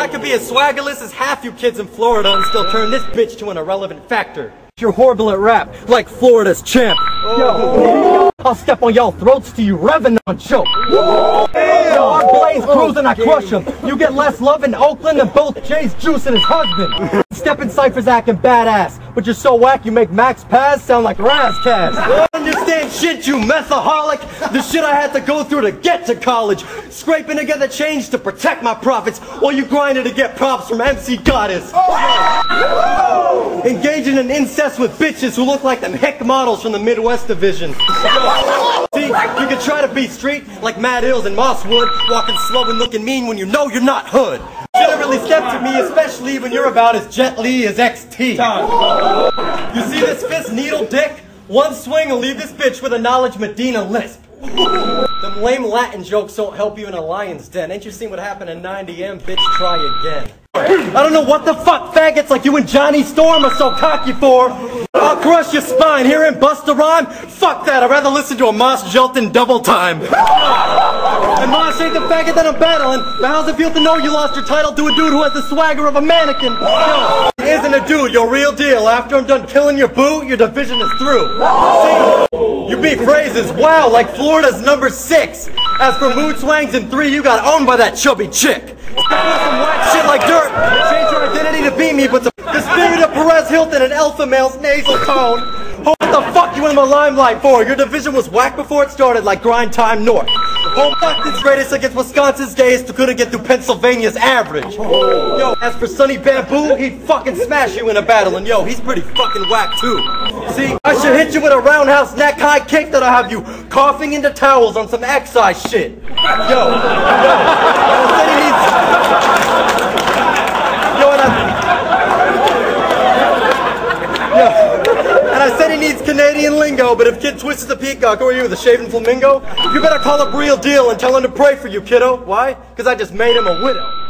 I could be as swaggerless as half you kids in Florida and still turn this bitch to an irrelevant factor. You're horrible at rap, like Florida's champ. Yo, I'll step on y'all throats till you revving on choke. Yo, I blaze crews and I crush them. You get less love in Oakland than both Jay's Juice and his husband. Step in Cypher's acting badass, but you're so whack you make Max Paz sound like Razkaz. Understand shit, you methaholic. The shit I had to go through to get to college. Scraping together change to protect my profits while you grinding to get props from MC Goddess. Engaging in incest with bitches who look like them hick models from the Midwest Division. See, you can try to be street like Matt Hills and Mosswood, walking slow and looking mean when you know you're not hood. Should've really stepped to me, especially when you're about as Jet Li as XT. You see this fist needle dick? One swing will leave this bitch with a knowledge Medina lisp. Them lame Latin jokes don't help you in a lion's den. Ain't you seen what happened in 9DM? Bitch, try again. I don't know what the fuck faggots like you and Johnny Storm are so cocky for. I'll crush your spine, hearing Busta Rhyme? Fuck that, I'd rather listen to a Moss Jelton double time. And Moss ain't the faggot that I'm battling, but how's it feel to know you lost your title to a dude who has the swagger of a mannequin? Yo, he isn't a dude, you're real deal. After I'm done killing your boo, your division is through. See, you beat phrases, wow, like Florida's number 6. As for mood swings in 3, you got owned by that chubby chick. Step with some whack shit like dirt, change your identity to be me, but the spirit of Perez Hilton and alpha male's nasal tone. Oh, what the fuck you in the limelight for? Your division was whack before it started like Grind Time North. Oh, fuck this greatest against Wisconsin's gayest who couldn't get through Pennsylvania's average. Yo, as for Sonny Bamboo, he'd fucking smash you in a battle, and yo, he's pretty fucking whack too. See, I should hit you with a roundhouse neck high kick that'll have you coughing into towels on some excise shit. Yo, I said he needs... And I said he needs Canadian lingo, but if Kid Twist is a peacock, who are you, the shaven flamingo? You better call up Real Deal and tell him to pray for you, kiddo. Why? Because I just made him a widow.